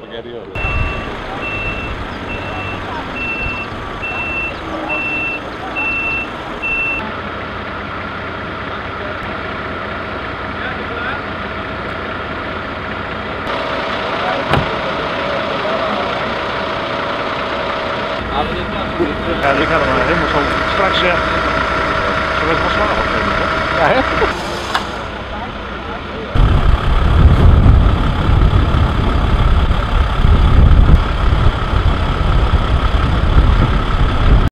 spaghetti. Ja, die gaan er maar helemaal zo straks. Zullen we het wel slapen? Ja, hè?